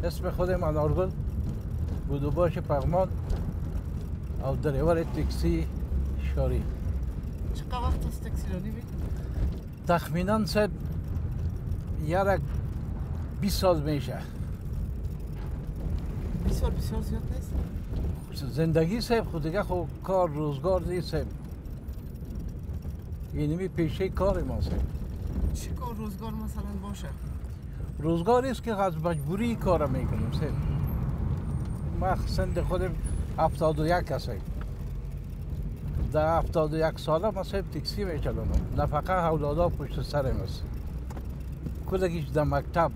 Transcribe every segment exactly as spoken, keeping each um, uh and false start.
اسم خودم انار گل بودوباش پغمان او دریور تاکسی شاری. چقدر وقت از تاکسی رانی میکنی؟ تخمینا صاحب یک بیست سال میشه. بیست سال بسیار زیاد نیست؟ زندگی صاحب خود دیگه خب کار روزگار نیست صاحب. اینمی پیشه کار ما صاحب. چی کار روزگار مثلا باشه؟ روزگاری است که از مجبوری کار میکنیم صاحب. ما سند خودم هفتاد و یک هستم. در هفتاد و یک ساله ما صاحب تاکسی میچلونم. نفقه اولادا پشت سرم است. کلگیش در مکتب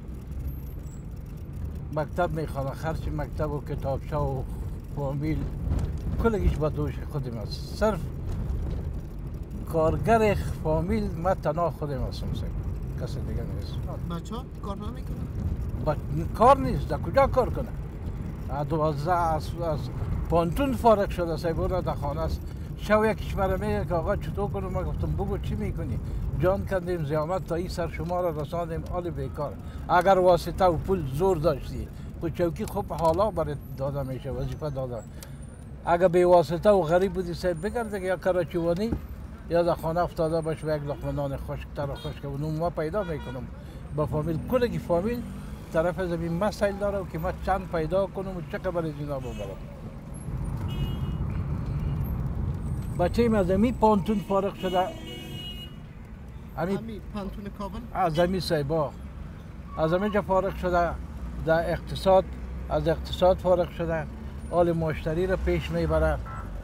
مکتب میخوانه، خرچ مکتب و کتابچه و فامیل کلگیش با دوش خودم است. صرف کارگر فامیل ما تنها خودم هستم صاحب. کسی دیگه نیست. بچه ها کار نمیکنن؟ با... کار نیست. در کجا کار کنه؟ دوازده از, از پانتون فارغ شده صاحب. اون در خانه است. شو یکیش مرا میگه که آقا چطور کنم؟ ما گفتم بگو چی میکنی؟ جان کندیم زیامت تا این سر شما را رساندیم حال بیکار. اگر واسطه و پول زور داشتی خود چوکی خوب حالا برای داده میشه، وظیفه داده. اگر به واسطه و غریب بودی صاحب بگرده یا کراچوانی یا در خانه افتاده باش و یک لقمه نان خشکتر و خشک و نون ما پیدا میکنم با فامیل. کلگی فامیل طرف زمین مسائل داره و که ما چند پیدا کنم و چه خبر از اینا ببرم. بچه ایم از امی پانتون فارغ شده. امی پانتون کابل؟ از امی سایبا از امی جا فارغ شده. در اقتصاد از اقتصاد فارغ شده. حال مشتری را پیش میبره.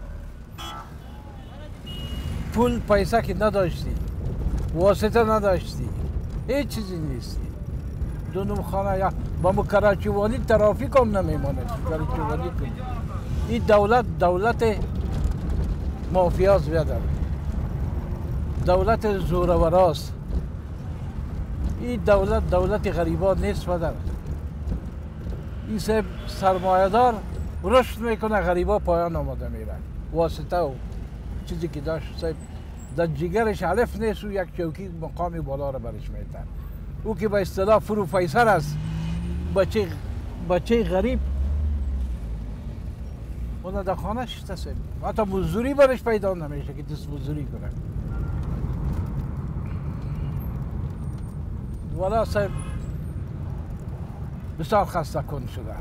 پول پیسه که نداشتی، واسطه نداشتی، هیچ چیزی نیستی. دونم خانه یا با مو کراچوانی ترافیک هم نمیماند. کراچوانی کنی. این دولت دولت مافیاز بیادر. دولت زورآوراست. این دولت دولت غریبان نیست بدر. این سب سرمایه‌دار رشد میکنه، غریبا پایان آماده میره. واسطه و چیزی که داشت صاحب در جگرش علف نیست و یک چوکی مقامی بالا را برش میتن. او که به اصطلاح پروفیسر است، بچه بچه غریب اون در خانه شسته صاحب. حتی مزدوری برش پیدا نمیشه که دست مزدوری کنه. والا صاحب بسیار خسته کن شده.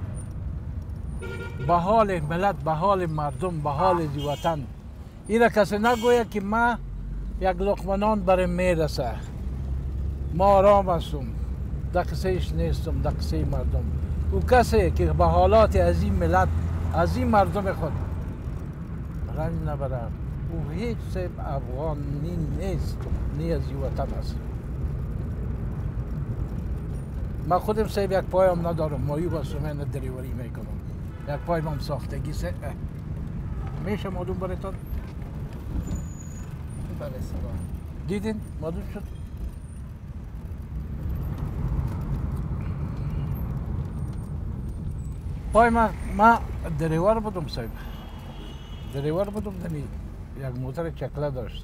به حال ملت، به حال مردم، به حال وطن. اینا کسی نگوید که ما یک لقمه نان برای میرسه. ما آرام هستم. در قصهش نیستم، در قصه مردم. او کسی که به حالات از این ملت، از این مردم خود رنج نبره، او هیچ سیب افغانی نیست، نی از این وطن است. من خودم سیب یک پایم ندارم، مایوب هستم، من دریوری میکنم. یک پایم هم ساختگی سه میشه معلوم برایتان؟ بله سلام. دیدین؟ معلوم شد؟ پای ما ما دریور بودم صاحب. دریور بودم دمی یک موتر چکله داشتم.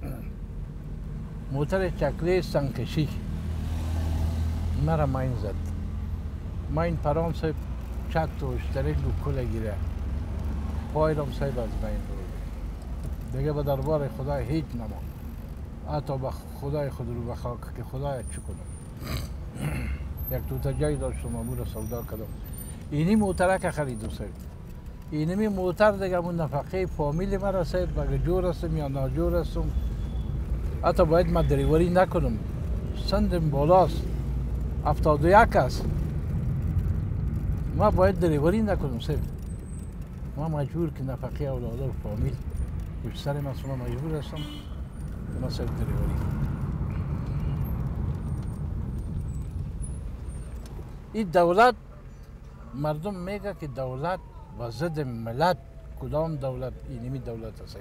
موتر چکله سنکشی مرا ماین زد. ماین پرام صاحب چت و اشترک و کله گیره. پایرم صاحب از بین بود. دیگه به دربار خدای هیچ نمان. حتی به خدای خود رو بخواه که خدای چی کنم. یک توتا جای داشتم امور سودا کردم. اینی موتره که خریدم صاحب. اینمی موتر دیگه من نفقه فامیل مرا صاحب مگه جور هستم یا ناجور هستم. حتی باید من دریوری نکنم. سندم بالاست. هفتاد و یک است. ما باید دریوری نکنم صاحب. ما مجبور که نفقه اولادا و فامیل پشت سر من شما مجبور هستم که ما صاحب دریوری. این دولت مردم میگه که دولت و ضد ملت. کدام دولت؟ اینمی دولت هست.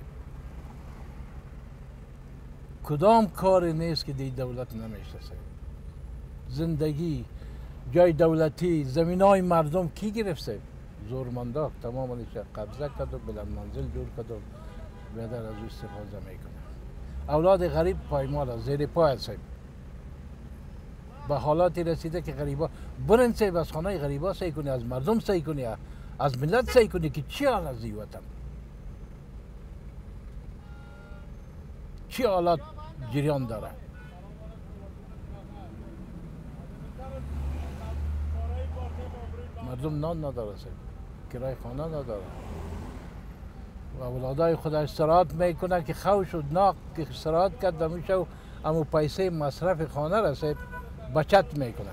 کدام کاری نیست که دی دولت نمیشه. زندگی، جای دولتی، زمین های مردم کی گرفته؟ زورمندان تمام نیشه قبضه کرد و بلند منزل جور کرد و بیادر از او استفاده میکنه. اولاد غریب پایمال است، زیر پای هست. به حالاتی رسیده که غریبا برن سیب از خانه غریبا سعی کنی، از مردم سعی کنی، از ملت سعی کنی که چی حال از این وطن، چی حالات جریان داره. مردم نان نداره سید، کرای خانه نداره و اولادای خود استراحت میکنه که خوش و ناک که استراحت کرد دمیشه و امو پیسه مصرف خانه را سید بچت میکنه.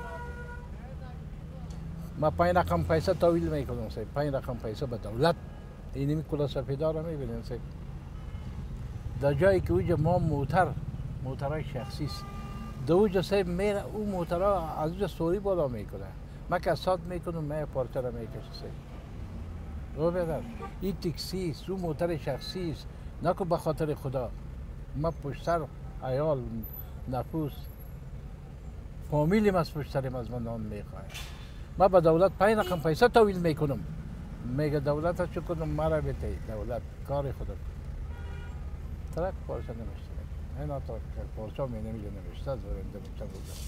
ما پنج رقم پیسه تاویل میکنم سید، پنج رقم پیسه به دولت. اینمی کلا سفیدا را میبینیم سید. در جایی که اوجا ما موتر موترهای شخصی است، در اوجا سید میره او موترها از اوجا سوری بالا میکنه. ما که سات میکنم من پارچه را میکشه سید. رو بدر این تکسی است، او موتر شخصی است، نکو به خاطر خدا. ما پشتر عیال نفوس فامیلیم از پشتریم از من نان میخواه. ما به دولت پنج رقم پیسه تاویل میکنم، میگه دولت ها چو کنم مرا بیتی دولت کار خدا ترک پارچه نمیشته. اینا تا پارچه می نمیشه نمیشته از ورنده میشه بودم.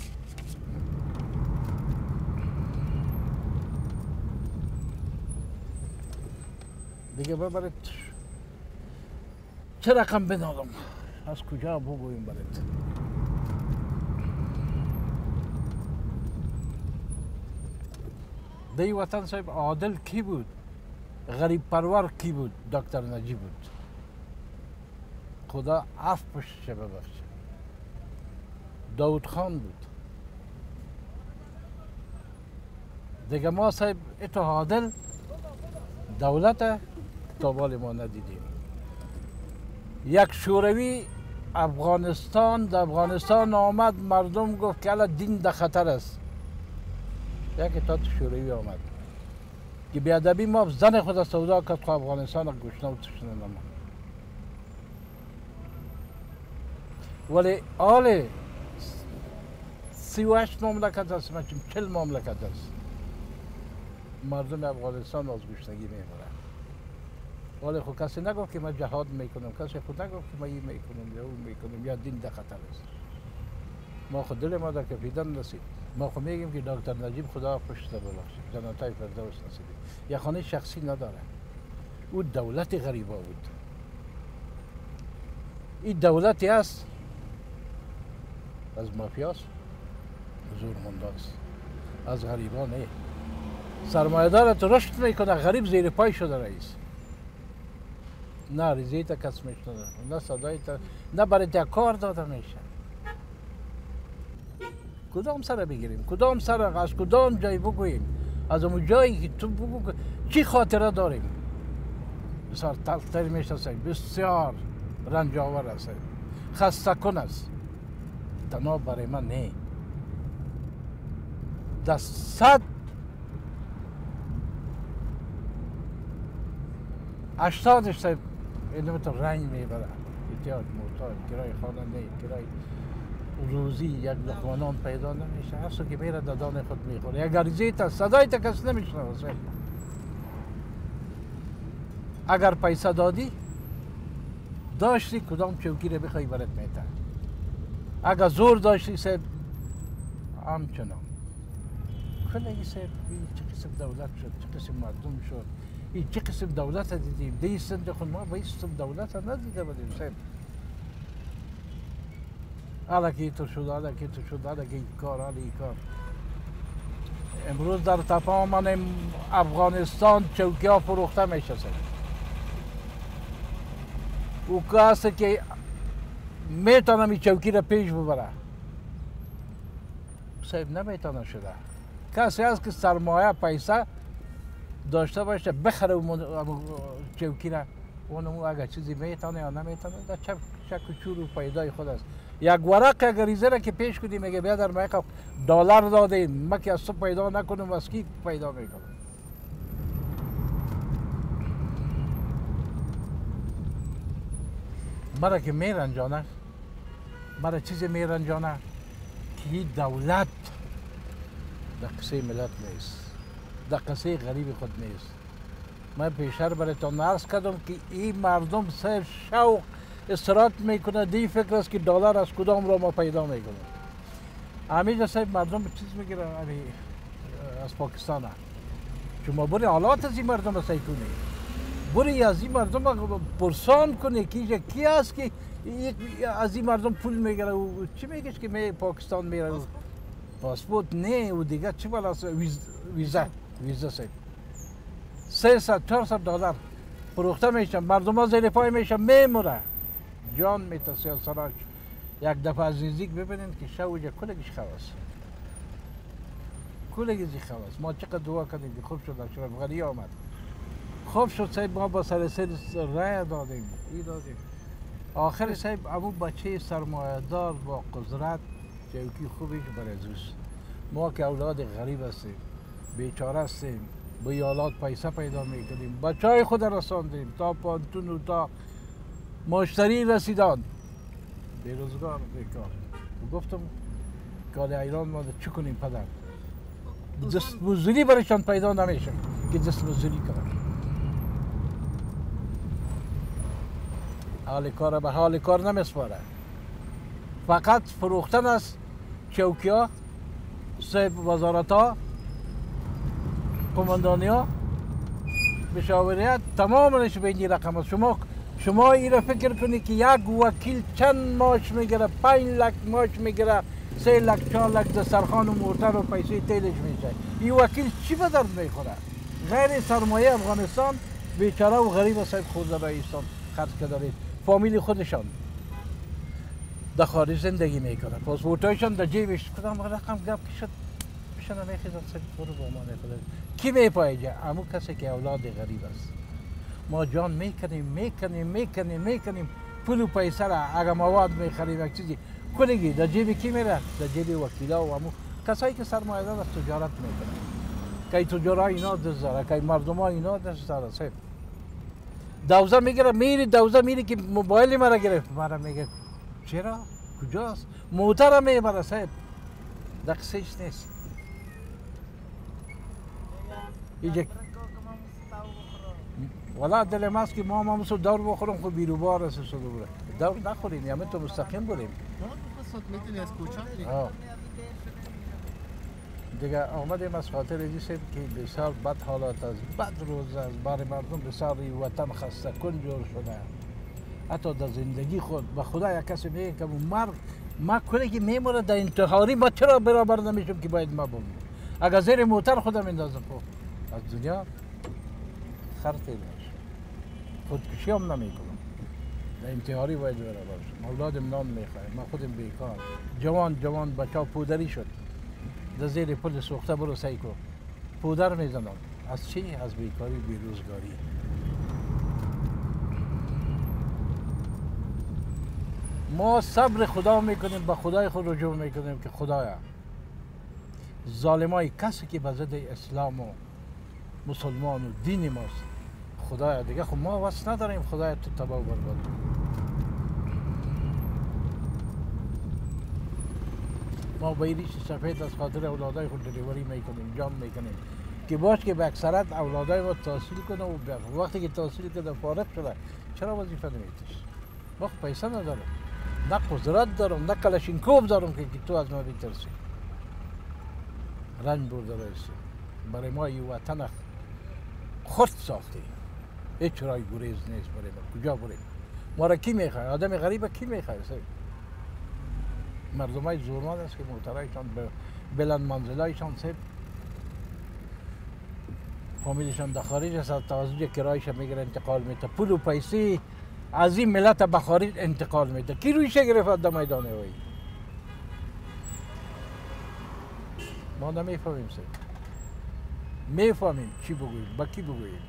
دیگه ببرید چه رقم بنالم، از کجا بگویم برید. دی وطن صاحب عادل کی بود؟ غریب پرور کی بود؟ دکتر نجیب بود. خدا عفو پشتش ببخشه. داود خان بود. دیگه ما صاحب اتو عادل دولت تا بال ما ندیدیم. یک شوروی افغانستان در افغانستان آمد، مردم گفت که الان دین در خطر است. یک اتحاد شوروی آمد که بیادبی ما زن خود سودا کرد که افغانستان گشنه و تشنه نماند. ولی آل سی و هشت مملکت است، من چل مملکت است، مردم افغانستان از گشنگی میمونن. ولی خود کسی نگفت که من جهاد میکنم، کسی خود نگفت که من این میکنم یا اون میکنم یا دین در خطر است. ما خود دل ما در کپیدن رسید. ما خود میگیم که دکتر نجیب خدا پشت ببخشید، جنتای فردوس نصیبی. یا خانه شخصی نداره، او دولت غریبا بود. این دولتی است از مافیاست، زورمنداست، از غریبا نه. سرمایه‌دارت رشد میکنه، غریب زیر پای شده رئیس. نه ریزی تا کس میشنده، نه صدای تا، نه برای تا کار داده میشه. کدام سر بگیریم؟ کدام سر از کدام جای بگوییم؟ از اون جایی که تو بگو چی خاطره داریم؟ بسیار تلختر میشه سید، بسیار رنج آور است، خسته کن است. تنها برای من نه. در صد هشتادش سید اینو تو رنج میبره. احتیاج محتاج، کرای خانه نه، کرای روزی یک لقمه نان پیدا نمیشه. هر که میره دادان خود میخوره. یک غریزه تا صدای تا کس نمیشنوه. اگر پیسه دادی داشتی کدام چوکی رو بخوای برات میته. اگر زور داشتی سید همچنان. خیلی سید چه قسم دولت شد، چه قسم مردم شد، این چه قسم دولت دیدیم. دی سند خود ما با این قسم دولت ندیده بودیم سید. حالا که تو شد، حالا که تو شد، حالا که این کار، حالا این کار. امروز در تمام افغانستان چوکی ها فروخته میشه سید. او کسی که میتونه این چوکی را پیش ببره سید نمیتونه شده. کسی هست که سرمایه پیسه داشته باشه بخره اون چوکی را، اونمو اگر چیزی میتونه یا نمیتونه در شک و چور و پیدای خود است. یک ورق اگر ریزه را که پیش کنی میگه بیا در میقف دلار داده ما که از تو پیدا نکنم از کی پیدا میکنم. برای که میرنجانه، برای چیزی میرنجانه که این دولت در قصه ملت نیست، در قصه غریب خود نیست. من پیشتر برایتان عرض کردم که این مردم صرف شوق استراحت میکنه، دی فکر است که دلار از کدام را ما پیدا میکنیم. همینجا صاحب مردم چیز میگیره از پاکستان ها. شما بری حالات از این مردم را سعی کنی، بری از این مردم را پرسان کنی که کی هست که از این مردم پول میگیره و چی میگیش که می پاکستان میره. پاسپورت نه و دیگه چی بالا ویزا ویزا صاحب سیصد چهارصد دلار فروخته میشن، مردم ها زیر پای میشن میموره. جان میته سیاسراج یک دفعه از نزدیک ببینین که شوجه کلگیش خواست، کلگیزی خواست. ما چقدر دعا کردیم که خوب شد اشرف غنی آمد، خوب شد صاحب. ما با سر سر رای دادیم ای دادیم. آخر صاحب امو بچه سرمایه‌دار با قدرت چوکی خوبیش برازوست. ما که اولاد غریب هستیم، بیچاره هستیم، با یالات پیسه پیدا میکنیم، بچه های خود رساندیم تا پانتون و تا مشتری رسیدان، بیروزگار بیکار. و گفتم کار ایران ما چی کنیم پدر؟ دست مزدوری برایشان پیدا نمیشه که دست مزدوری کنن. حال کار به حال کار نمیسپاره، فقط فروختن است. چوکی ها، صاحب وزارت ها، قماندانی ها، مشاوریت تمامش به این رقم است. شما شما این فکر کنید که یک وکیل چند ماش میگیره؟ پنج لک ماش میگیره، سه لک چهار لک دسترخوان و موتر و پیسه تیلش میشه. این وکیل چی به درد میخوره؟ غیر سرمایه افغانستان بیچاره و غریب صاحب خود رئیسان خرج کرده، فامیل خودشان در خارج زندگی میکنه، پاسپورتایشان در جیبش. کدام رقم گپ که شد بشن میخیزن صاحب برو با ما نکنه. کی میپایجه؟ امو کسی که اولاد غریب است. ما جان میکنیم میکنیم میکنیم میکنیم پول و پیسه را، اگر مواد میخریم یک چیزی کلگی در جیب کی میره؟ در جیب وکیلا و امو کسایی که سرمایه دار از تجارت میکنه. که تجارا اینا دست داره، که مردم ها اینا دست داره. صاحب دوزه میگیره میری، دوزه میری که موبایل مرا گرفت، مرا میگه چرا؟ کجاست؟ موتر میبره صاحب، دقیقش نیست. ایجا والا دلم هست که ما هم دور بخورم خود بیروبار است شده بره. دور نخوریم، یعنی تو مستقیم بریم. میتونی از کوچه بریم. دیگه آمدیم از خاطر دیسیم که بسیار بد حالات است، بد روز است، برای مردم بسیار وطن خسته کن جور شده. حتی در زندگی خود به خدا یک کسی میگه که مرگ ما کنه که میمونه در انتحاری، ما چرا برابر نمیشم که باید ما بمونم؟ اگر زیر موتر خودم اندازم خب از دنیا خرطی باشه، خودکشی هم نمیکنم، در انتحاری باید برابر شم. اولادم نان میخواه، ما خودم بیکار، جوان جوان بچه پودری شد، در زیر پل سوخته برو سعی کن پودر میزنم. از چی؟ از بیکاری بیروزگاری. ما صبر خدا میکنیم، به خدای خود رجوع میکنیم که خدایا ظالمای کسی که به ضد اسلام و مسلمان و دین ماست، خدایا دیگه خب ما واسه نداریم، خدایا تو تباه و برباد. ما به ریش سفید از خاطر اولادای خود دلیوری میکنیم، جان میکنیم که باش که به اکثرت اولادای ما تحصیل کنه و وقتی که تحصیل کنه فارغ شده چرا وظیفه نمیتیش؟ ما خب پیسه ندارم، نه قدرت دارم، نه کلاشینکوف دارم که تو از ما بترسی. رنج برده رایستی برای ما این وطن خود ساختی، هیچ رای گریز نیست برای ما. کجا بریم؟ ما را کی میخواه؟ آدم غریب کی میخواه؟ مردم های زورمند است که موترهایشان بلند منزلایشان سب فامیلشان در خارج است، از توسط کرایش میگیره انتقال میده، پول و پیسه از این ملت به خارج انتقال میده. کی رویش گرفت در میدان هوایی؟ ما نمیفهمیم سر میفهمیم چی بگوییم، با کی بگوییم.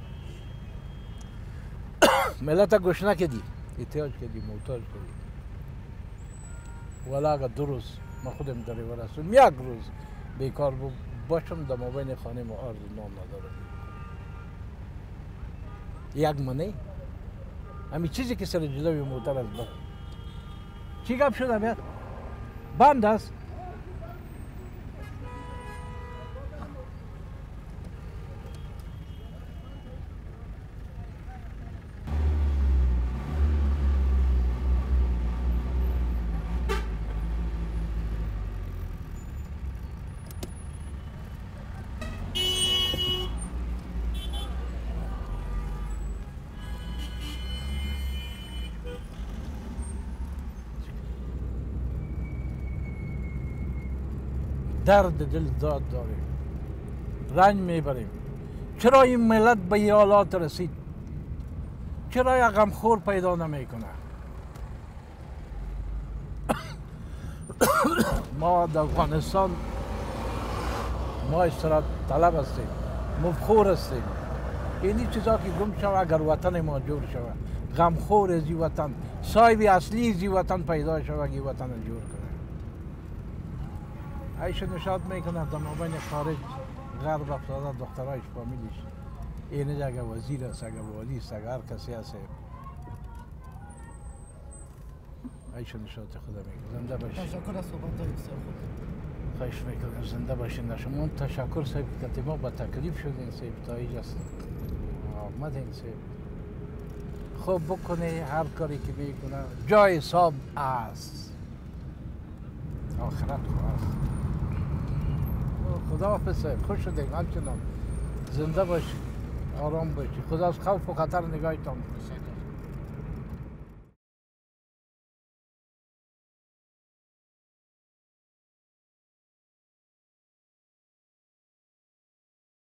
ملت گوش نکدی، احتیاج کردی، محتاج کردی. ولی اگر دو روز ما خودم دریور هستم یک روز بیکار باشم در مابین خانه ما آرز نام ندارم، یک منه همین چیزی که سر جلوی موتر است بر چی گپ شده بیاد بند است. درد دل داد داریم، رنج میبریم. چرا این ملت به این حالات رسید؟ چرا یک غمخور پیدا نمیکنه؟ ما در افغانستان ما استراحت طلب هستیم، مفخور هستیم. اینی چیزا که گم شود اگر وطن ما جور شود، غمخور از این وطن، صاحب اصلی از این وطن پیدا شود، این وطن جور کنه. ایش نشاط میکنه در مابین خارج غرب افتاده دخترایش فامیلیش، اینجا اگر وزیر است، اگر والی است، اگر هر کسی هست، ایش نشاط خدا میکنه. زنده باشید. تشکر از صحبت های بسیار خوب. خواهش میکنم زنده باشین. شما تشکر صاحب که ما با تکلیف شدین صاحب تا اینجا آمدین صاحب. خوب بکنه هر کاری که میکنه جای حساب است، آخرت خواست. خدا حافظ صاحب، خوش شدین همچنان. زنده باشید، آرام باشید. خدا از خوف و خطر نگاهتان.